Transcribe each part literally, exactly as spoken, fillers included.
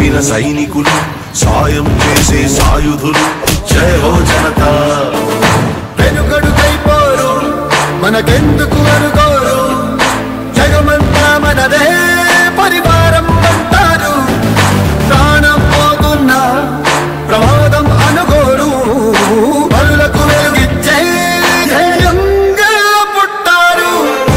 పంపిన సైనికులు సాయం చేసే సాయుధులు జయ హో జనతా వెనుకడుకైపోరు మనకెందుకు అనుకోరు జగమంతా మనదే పరివారం అంటారు ప్రాణం పోతున్న ప్రమాదం అనుకోరు బలులకు వెలుగిచ్చే ధైర్యంగా పుట్టారు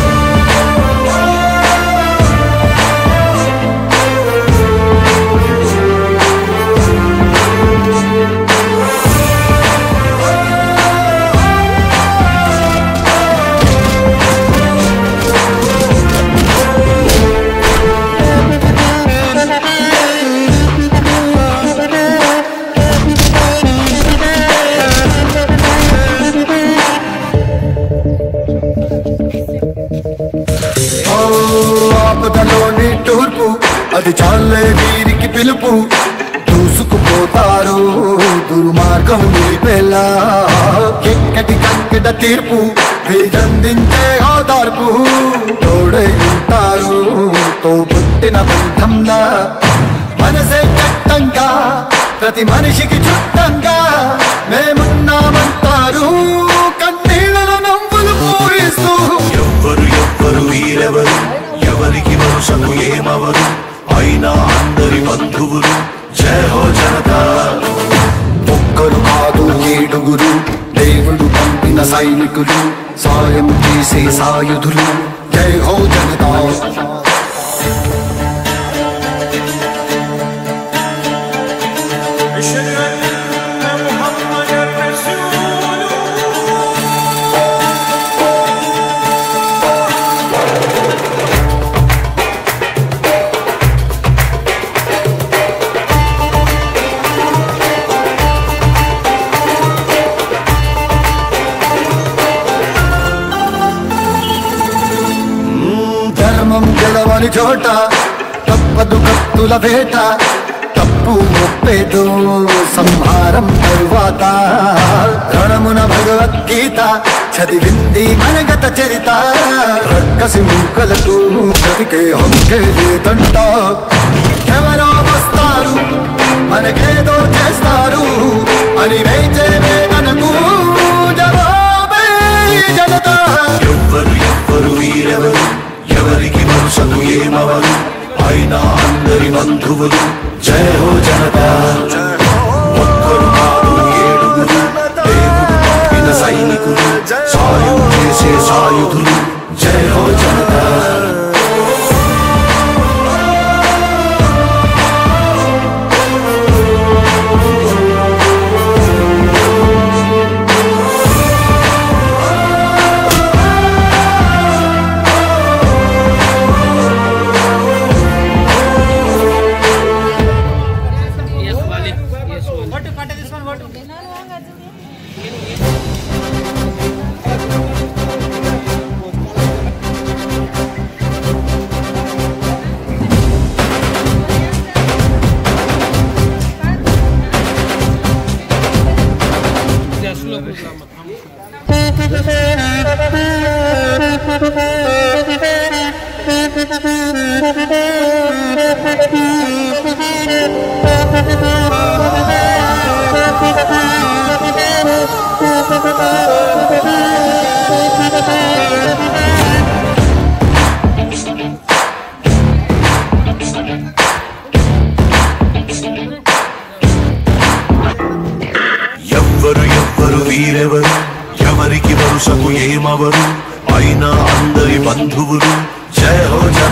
ఆపదలోని తూర్పు అది చాలే వీరికి పిలుపు దూసుకుపోతారు దుర్మార్గం నిలిపేలా ఎక్కటి కంకట తీర్పు వీరందించే ఓదార్పు తోడై ఉంటారు తో పుట్టిన బంధంలా మనసే చట్టంగా ప్రతి మనిషికి చుట్టంగా మేమున్నామంటారు కన్నీళ్ళలో నవ్వులు పూరిస్తూ ఎవ్వరు ఎవ్వరు వీరెవరు ఎవరికి వరుసకు ఏమవరు అయినా అందరి బంధువులు జయ హో జనతా ఒక్కరు కాదు ఏడుగురు దేవుడు పంపిన సైనికులు సాయం చేసే సాయుధులు జై హో జనతా ధర్మం గెలవని చోట తప్పదు కత్తుల వేట తప్పు ఒప్పేదో సంహారం తరువాత రణమున భగవద్గీత చదివింది మనగత చరిత రక్కసి ముక్కలకు బ్రతికే హక్కే లేదంట ఎవరో వస్తారు మనకేదో చేస్తారు అని వేచే వేదనకు జవాబే జనతా ఎవ్వరు ఎవ్వరు వీరెవరు ఎవరికి వరుసకు ఏమవరు అయినా అందరి బంధువులు జయ హో జనతా ఒక్కరు కాదు ఏడుగురు దేవుడు పంపిన సైనికులు సాయం చేసే సాయుధులు జయ హో జనతా ఎవ్వరు ఎవ్వరు వీరెవరు ఎవరికి వరుసకు ఏమవరు అయినా అందరి బంధువులు జయ హో జనతా